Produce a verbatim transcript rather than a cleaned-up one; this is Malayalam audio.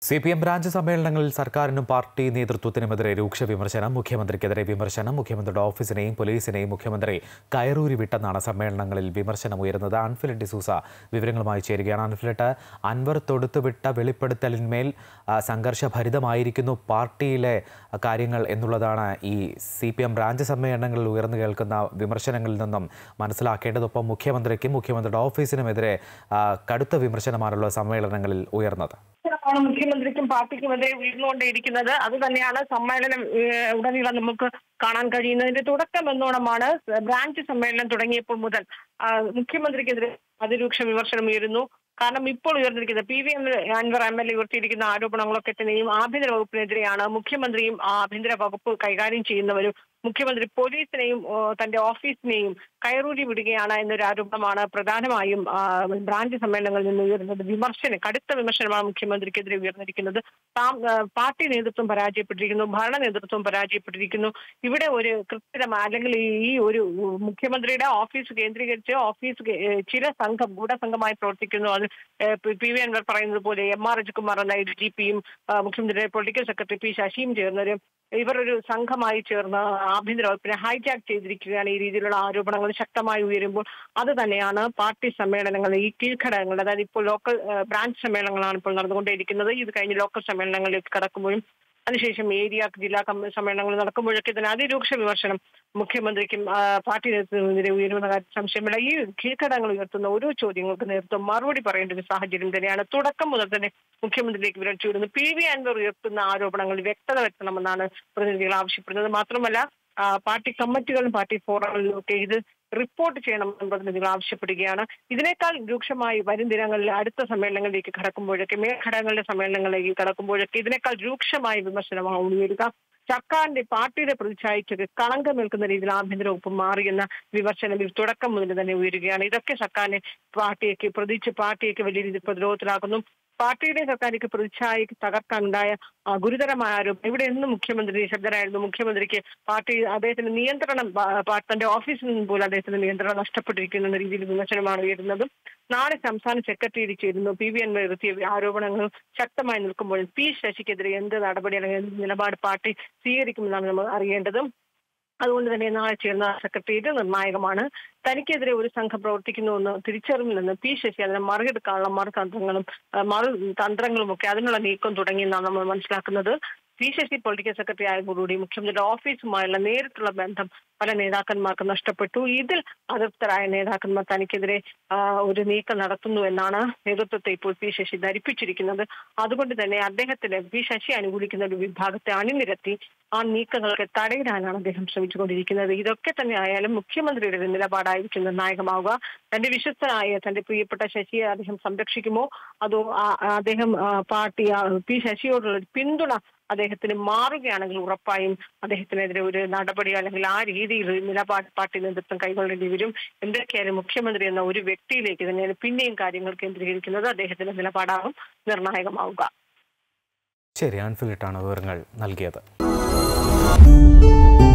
സി പി എം ബ്രാഞ്ച് സമ്മേളനങ്ങളിൽ സർക്കാരിനും പാർട്ടി നേതൃത്വത്തിനുമെതിരെ രൂക്ഷ വിമർശനം. മുഖ്യമന്ത്രിക്കെതിരെ വിമർശനം. മുഖ്യമന്ത്രിയുടെ ഓഫീസിനെയും പോലീസിനെയും മുഖ്യമന്ത്രി കയറൂരി വിട്ടെന്നാണ് സമ്മേളനങ്ങളിൽ വിമർശനം ഉയരുന്നത്. അൻഫിലറ്റ് ഡിസൂസ വിവരങ്ങളുമായി ചേരുകയാണ്. അൻഫിലറ്റ്, അൻവർ തൊടുത്തുവിട്ട വെളിപ്പെടുത്തലിന്മേൽ സംഘർഷഭരിതമായിരിക്കുന്നു പാർട്ടിയിലെ കാര്യങ്ങൾ എന്നുള്ളതാണ് ഈ സി പി എം ബ്രാഞ്ച് സമ്മേളനങ്ങളിൽ ഉയർന്നു കേൾക്കുന്ന വിമർശനങ്ങളിൽ നിന്നും മനസ്സിലാക്കേണ്ടതൊപ്പം മുഖ്യമന്ത്രിക്കും മുഖ്യമന്ത്രിയുടെ ഓഫീസിനുമെതിരെ കടുത്ത വിമർശനമാണല്ലോ സമ്മേളനങ്ങളിൽ ഉയർന്നത്. മുഖ്യമന്ത്രിക്കും പാർട്ടിക്കുമെതിരെ ഉയർന്നുകൊണ്ടേയിരിക്കുന്നത് അത് തന്നെയാണ് സമ്മേളനം ഉടനീളം നമുക്ക് കാണാൻ കഴിയുന്നതിന്റെ തുടക്കം എന്നോണമാണ്. ബ്രാഞ്ച് സമ്മേളനം തുടങ്ങിയപ്പോൾ മുതൽ മുഖ്യമന്ത്രിക്കെതിരെ അതിരൂക്ഷ വിമർശനം ഉയരുന്നു. കാരണം ഇപ്പോൾ ഉയർന്നിരിക്കുന്നത് P V Anvar M L A ഉയർത്തിയിരിക്കുന്ന ആരോപണങ്ങളൊക്കെ തന്നെയും ആഭ്യന്തര വകുപ്പിനെതിരെയാണ്. മുഖ്യമന്ത്രിയും ആഭ്യന്തര വകുപ്പ് കൈകാര്യം ചെയ്യുന്നവരും മുഖ്യമന്ത്രി പോലീസിനെയും തന്റെ ഓഫീസിനെയും കയറൂരി വിടുകയാണ് എന്നൊരു ആരോപണമാണ് പ്രധാനമായും ബ്രാഞ്ച് സമ്മേളനങ്ങളിൽ നിന്ന് ഉയർന്നത്. വിമർശനം കടുത്ത വിമർശനമാണ് മുഖ്യമന്ത്രിക്കെതിരെ ഉയർന്നിരിക്കുന്നത്. താം പാർട്ടി നേതൃത്വം പരാജയപ്പെട്ടിരിക്കുന്നു, ഭരണ നേതൃത്വം പരാജയപ്പെട്ടിരിക്കുന്നു. ഇവിടെ ഒരു കൃത്യമായ അല്ലെങ്കിൽ ഈ ഒരു മുഖ്യമന്ത്രിയുടെ ഓഫീസ് കേന്ദ്രീകരിച്ച് ഓഫീസ് ചില സംഘം ഗൂഢസംഘമായി പ്രവർത്തിക്കുന്നു. അത് പി വി അൻവർ പറയുന്നത് പോലെ എം ആർ രജികുമാർ എന്ന ഡി ജി പിയും മുഖ്യമന്ത്രിയുടെ പൊളിറ്റിക്കൽ സെക്രട്ടറി പി ശശിയും ചേർന്നൊരു ഇവരൊരു സംഘമായി ചേർന്ന് ആഭ്യന്തര വകുപ്പിനെ ഹൈജാക്ക് ചെയ്തിരിക്കുകയാണ്. ഈ രീതിയിലുള്ള ആരോപണങ്ങൾ ശക്തമായി ഉയരുമ്പോൾ അത് തന്നെയാണ് പാർട്ടി സമ്മേളനങ്ങൾ ഈ കീഴ്ഘടകങ്ങൾ, അതായത് ഇപ്പോൾ ലോക്കൽ ബ്രാഞ്ച് സമ്മേളനങ്ങളാണ് ഇപ്പോൾ നടന്നുകൊണ്ടേയിരിക്കുന്നത്. ഇത് കഴിഞ്ഞ് ലോക്കൽ സമ്മേളനങ്ങളിലേക്ക് കടക്കുമ്പോഴും അതിനുശേഷം ഏരിയ ജില്ലാ സമ്മേളനങ്ങൾ നടക്കുമ്പോഴൊക്കെ തന്നെ അതിരൂക്ഷ വിമർശനം മുഖ്യമന്ത്രിക്കും പാർട്ടി നേതൃത്വത്തിനെതിരെ ഉയരുന്ന കാര്യം സംശയമില്ല. ഈ കീഴ്ഘടകങ്ങൾ ഉയർത്തുന്ന ഓരോ ചോദ്യങ്ങൾക്ക് നേതൃത്വം മറുപടി പറയേണ്ട ഒരു സാഹചര്യം തന്നെയാണ്. തുടക്കം മുതൽ തന്നെ മുഖ്യമന്ത്രിയിലേക്ക് വിരൽ ചൂടുന്നു. പി വി അൻവർ ഉയർത്തുന്ന ആരോപണങ്ങളിൽ വ്യക്തത വരുത്തണമെന്നാണ് പ്രതിനിധികൾ ആവശ്യപ്പെടുന്നത്. മാത്രമല്ല പാർട്ടി കമ്മിറ്റികളും പാർട്ടി ഫോറങ്ങളിലും ഒക്കെ ഇത് റിപ്പോർട്ട് ചെയ്യണമെന്ന് പ്രതിനിധികൾ ആവശ്യപ്പെടുകയാണ്. ഇതിനേക്കാൾ രൂക്ഷമായി വരും ദിനങ്ങളിൽ അടുത്ത സമ്മേളനങ്ങളിലേക്ക് കടക്കുമ്പോഴൊക്കെ മേൽഘടകങ്ങളുടെ സമ്മേളനങ്ങളിലേക്ക് കടക്കുമ്പോഴൊക്കെ ഇതിനേക്കാൾ രൂക്ഷമായ വിമർശനമാണ് ഉയരുക. സർക്കാരിന്റെ പാർട്ടിയുടെ പ്രതിച്ഛായയ്ക്ക് കളങ്കമേൽക്കുന്ന രീതിയിൽ ആഭ്യന്തര വകുപ്പ് മാറിയെന്ന വിമർശനം ഇത് തുടക്കം മുതൽ തന്നെ ഉയരുകയാണ്. ഇതൊക്കെ സർക്കാരിനെ പാർട്ടിയേക്ക് പ്രതിച്ച് പാർട്ടിയേക്ക് വലിയ രീതിയിൽ പ്രതിരോധത്തിലാക്കുന്നു. പാർട്ടിയുടെ സർക്കാരിക്ക് പ്രതിച്ഛായക്ക് തകർക്കാനുണ്ടായ ഗുരുതരമായ ആരോപണം ഇവിടെ എന്നും മുഖ്യമന്ത്രി നിശബ്ദനായിരുന്നു. മുഖ്യമന്ത്രിക്ക് പാർട്ടി അദ്ദേഹത്തിന്റെ നിയന്ത്രണം തന്റെ ഓഫീസിൽ നിന്ന് പോലും അദ്ദേഹത്തിന്റെ നിയന്ത്രണം നഷ്ടപ്പെട്ടിരിക്കുന്ന എന്ന രീതിയിൽ വിമർശനമാണ് ഉയരുന്നതും. നാളെ സംസ്ഥാന സെക്രട്ടേറിയറ്റ് ചേരുന്നു. പി വി അൻവർ ഉയർത്തിയ ആരോപണങ്ങൾ ശക്തമായി നിൽക്കുമ്പോൾ പി ശശിക്കെതിരെ എന്ത് നടപടി അല്ലെങ്കിൽ എന്ത് നിലപാട് പാർട്ടി സ്വീകരിക്കുമെന്നാണ് നമ്മൾ അറിയേണ്ടത്. അതുകൊണ്ട് തന്നെ നാളെ ചേർന്ന സെക്രട്ടേറിയറ്റ് നിർണായകമാണ്. തനിക്കെതിരെ ഒരു സംഘം പ്രവർത്തിക്കുന്നുവെന്ന് തിരിച്ചറിവിൽ പി ശശി അതിനെ മറികടക്കാനുള്ള മറുതന്ത്രങ്ങളും മറു തന്ത്രങ്ങളും ഒക്കെ അതിനുള്ള നീക്കം തുടങ്ങിയെന്നാണ് നമ്മൾ മനസ്സിലാക്കുന്നത്. പി ശശി പൊളിറ്റിക്കൽ സെക്രട്ടറി ആയതോടുകൂടി മുഖ്യമന്ത്രിയുടെ ഓഫീസുമായുള്ള നേരിട്ടുള്ള ബന്ധം പല നേതാക്കന്മാർക്ക് നഷ്ടപ്പെട്ടു. ഇതിൽ അതൃപ്തരായ നേതാക്കന്മാർ തനിക്കെതിരെ ഒരു നീക്കം നടത്തുന്നു എന്നാണ് നേതൃത്വത്തെ ഇപ്പോൾ പി ശശി ധരിപ്പിച്ചിരിക്കുന്നത്. അതുകൊണ്ട് തന്നെ അദ്ദേഹത്തിന് പി ശശി അനുകൂലിക്കുന്ന ഒരു വിഭാഗത്തെ അണിനിരത്തി ആ നീക്കങ്ങൾക്ക് തടയിടാനാണ് അദ്ദേഹം ശ്രമിച്ചുകൊണ്ടിരിക്കുന്നത്. ഇതൊക്കെ തന്നെ ആയാലും മുഖ്യമന്ത്രിയുടെ നിലപാടായിരിക്കും നിർണായകമാവുക. തന്റെ വിശ്വസ്തനായ തന്റെ പ്രിയപ്പെട്ട ശശിയെ അദ്ദേഹം സംരക്ഷിക്കുമോ അതോ അദ്ദേഹം പാർട്ടി പി ശശിയോടുള്ള പിന്തുണ അദ്ദേഹത്തിന് മാറുകയാണെങ്കിൽ ഉറപ്പായും അദ്ദേഹത്തിനെതിരെ ഒരു നടപടി അല്ലെങ്കിൽ ആ രീതിയിൽ നിലപാട് പാർട്ടി നേതൃത്വം കൈക്കൊള്ളേണ്ടി വരും. എന്തൊക്കെയായാലും മുഖ്യമന്ത്രി എന്ന ഒരു വ്യക്തിയിലേക്ക് തന്നെയാണ് പിന്നെയും കാര്യങ്ങൾ കേന്ദ്രീകരിക്കുന്നത്. അദ്ദേഹത്തിന്റെ നിലപാടാകും നിർണായകമാവുക. ശരി, അൻഫിലറ്റാണ് വിവരങ്ങൾ നൽകിയത്.